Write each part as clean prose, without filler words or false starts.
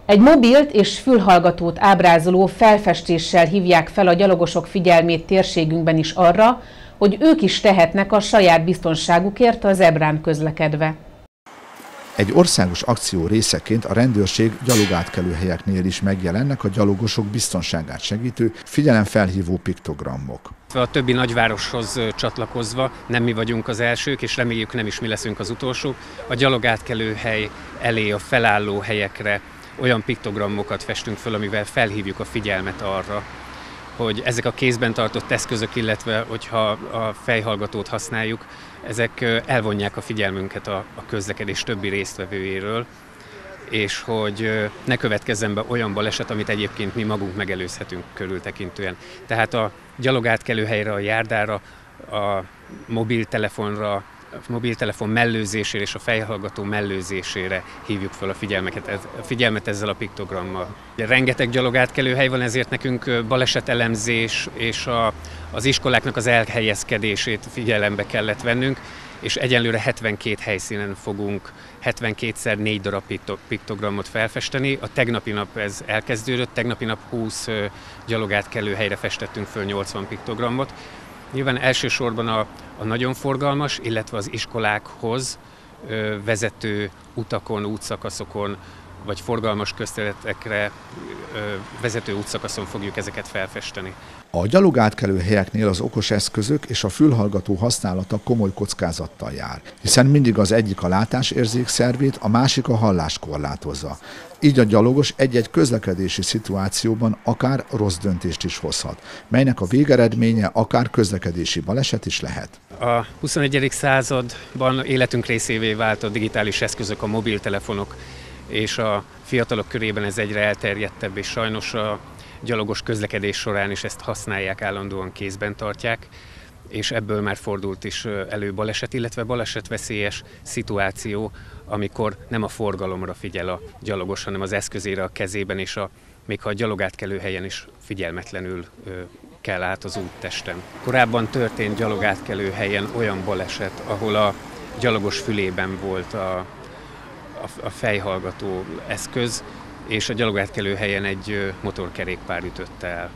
Egy mobilt és fülhallgatót ábrázoló felfestéssel hívják fel a gyalogosok figyelmét térségünkben is arra, hogy ők is tehetnek a saját biztonságukért a zebrán közlekedve. Egy országos akció részeként a rendőrség gyalogátkelőhelyeknél is megjelennek a gyalogosok biztonságát segítő, figyelemfelhívó piktogramok. A többi nagyvároshoz csatlakozva nem mi vagyunk az elsők, és reméljük nem is mi leszünk az utolsók. A gyalogátkelőhely elé, a felálló helyekre olyan piktogramokat festünk föl, amivel felhívjuk a figyelmet arra, hogy ezek a kézben tartott eszközök, illetve hogyha a fejhallgatót használjuk, ezek elvonják a figyelmünket a közlekedés többi résztvevőjéről, és hogy ne következzen be olyan baleset, amit egyébként mi magunk megelőzhetünk körültekintően. Tehát a gyalogátkelőhelyre, a járdára, a mobiltelefon mellőzésére és a fejhallgató mellőzésére hívjuk fel a figyelmet ezzel a piktogrammal. Rengeteg gyalogátkelőhely van, ezért nekünk balesetelemzés és az iskoláknak az elhelyezkedését figyelembe kellett vennünk, és egyenlőre 72 helyszínen fogunk 72x4 darab piktogramot felfesteni. A tegnapi nap ez elkezdődött, tegnapi nap 20 gyalogátkelőhelyre festettünk föl 80 piktogramot. Nyilván elsősorban a nagyon forgalmas, illetve az iskolákhoz vezető utakon, útszakaszokon, vagy forgalmas közterületekre vezető útszakaszon fogjuk ezeket felfesteni. A gyalogátkelő helyeknél az okos eszközök és a fülhallgató használata komoly kockázattal jár, hiszen mindig az egyik a látásérzék szervét, a másik a hallást korlátozza. Így a gyalogos egy-egy közlekedési szituációban akár rossz döntést is hozhat, melynek a végeredménye akár közlekedési baleset is lehet. A 21. században életünk részévé vált a digitális eszközök, a mobiltelefonok, és a fiatalok körében ez egyre elterjedtebb, és sajnos a gyalogos közlekedés során is ezt használják, állandóan kézben tartják, és ebből már fordult is elő baleset, illetve balesetveszélyes szituáció, amikor nem a forgalomra figyel a gyalogos, hanem az eszközére a kezében, és még ha a gyalogátkelőhelyen is figyelmetlenül kell át az úttesten. Korábban történt gyalogátkelőhelyen olyan baleset, ahol a gyalogos fülében volt a fejhallgató eszköz, és a gyalogátkelőhelyen egy motorkerékpár ütötte el.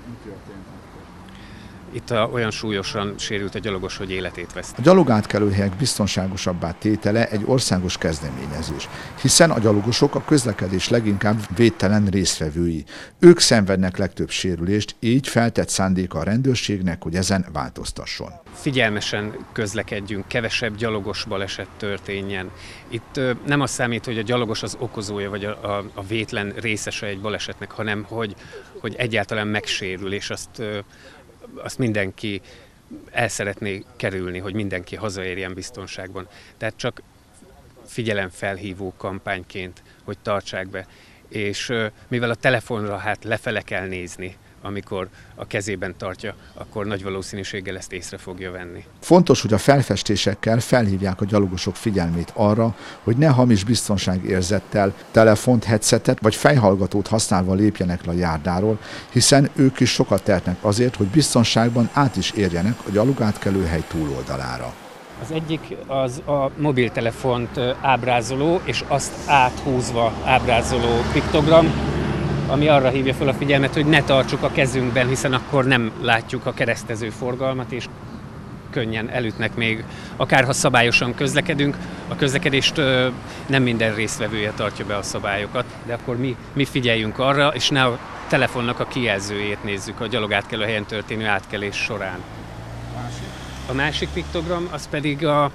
Itt olyan súlyosan sérült a gyalogos, hogy életét vesztette. A gyalogátkelőhelyek biztonságosabbá tétele egy országos kezdeményezés, hiszen a gyalogosok a közlekedés leginkább védtelen résztvevői. Ők szenvednek legtöbb sérülést, így feltett szándéka a rendőrségnek, hogy ezen változtasson. Figyelmesen közlekedjünk, kevesebb gyalogos baleset történjen. Itt nem az számít, hogy a gyalogos az okozója, vagy a vétlen részese egy balesetnek, hanem hogy egyáltalán megsérül, és azt mindenki el szeretné kerülni, hogy mindenki hazaérjen biztonságban. Tehát csak figyelemfelhívó kampányként, hogy tartsák be. És mivel a telefonra hát lefele kell nézni, amikor a kezében tartja, akkor nagy valószínűséggel ezt észre fogja venni. Fontos, hogy a felfestésekkel felhívják a gyalogosok figyelmét arra, hogy ne hamis biztonságérzettel, telefont, headsetet vagy fejhallgatót használva lépjenek le a járdáról, hiszen ők is sokat tehetnek azért, hogy biztonságban át is érjenek a gyalogátkelőhely túloldalára. Az egyik az a mobiltelefont ábrázoló és azt áthúzva ábrázoló piktogram, ami arra hívja fel a figyelmet, hogy ne tartsuk a kezünkben, hiszen akkor nem látjuk a keresztező forgalmat, és könnyen elütnek még, akárha szabályosan közlekedünk. A közlekedést nem minden résztvevője tartja be a szabályokat, de akkor mi figyeljünk arra, és ne a telefonnak a kijelzőjét nézzük a gyalogátkelőhelyen történő átkelés során. A másik piktogram az pedig a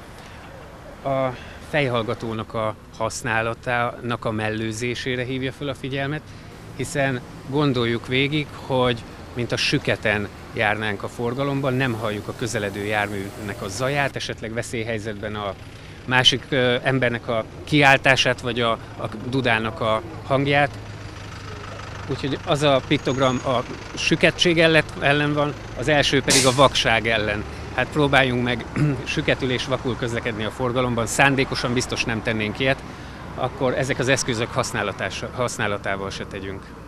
fejhallgatónak a használatának a mellőzésére hívja fel a figyelmet, hiszen gondoljuk végig, hogy mint a süketen járnánk a forgalomban, nem halljuk a közeledő járműnek a zaját, esetleg veszélyhelyzetben a másik embernek a kiáltását, vagy a dudának a hangját. Úgyhogy az a piktogram a süketség ellen van, az első pedig a vakság ellen. Hát próbáljunk meg süketül és vakul közlekedni a forgalomban, szándékosan biztos nem tennénk ilyet, akkor ezek az eszközök használatával se tegyünk.